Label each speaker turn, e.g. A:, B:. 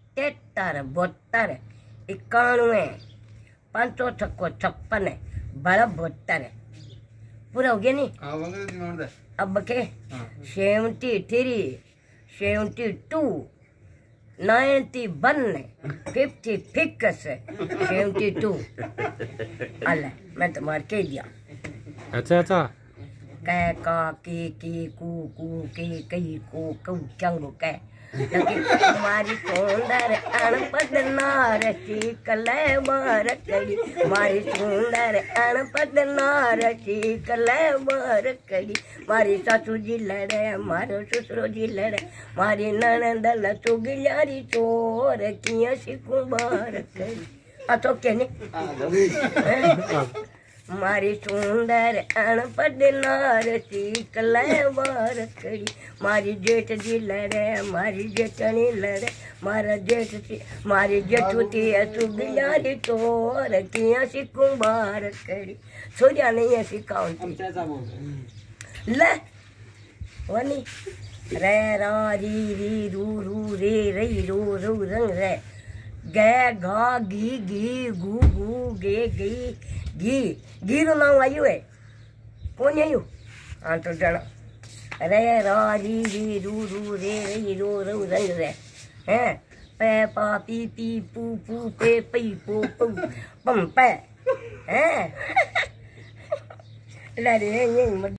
A: 73 72 91 500 56 बड़ा 72 पूरा हो गया नहीं अब के 73 72 91 56 72 अल्लाह मैं तुम्हारे कह दिया।
B: अच्छा
A: कै का की कू के कई को कऊ चंगो कै लेकिन हमारी सुंदर अनपढ़ नारसी कले मार कड़ी मारी सुंदर अनपढ़ नारसी कले मार कड़ी मारी सासू जी लड़े मारो ससुरो जी लड़े मारी ननंद लसू गिलारी चोर किया सिकू मार कड़ी तो कहने मारी सुंदर अनपढ़ नारसी कले मार कड़ी मारी जेठ जी लड़े मारी जेठनी लड़े मारा जेठ सी मारी जेठूती सुगिलारी तोर किया सी कुंभार कड़ी सोजा नहीं ऐसी काउंटी ले वनी रे रा री रू रे रई रो रंग रे गे घा घी गू गे घी रो नाम आयु है कौन आयु हाँ तो जाना रे रा री रू रे रई रो रंग रे हैं पे पा पी पू पे पई पो पम पे हैं ले रे